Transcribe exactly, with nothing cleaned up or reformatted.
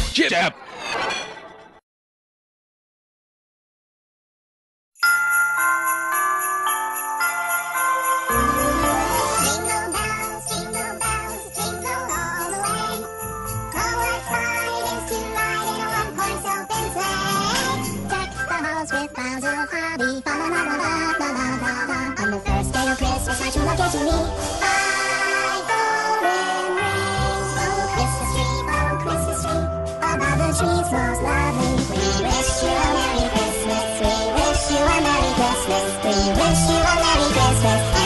Jab. Jingle bells, jingle bells, jingle all the way. Oh, what fun it is to ride in a one-horse open sleigh. Deck the halls with boughs of holly, fa la la la la la la la la. On the first day of Christmas, my true love gave to me five golden rings. Oh, Christmas tree, oh, Christmas tree, above the trees most lovely. We wish you a Merry Christmas. We wish you a Merry Christmas. We wish you a Merry Christmas.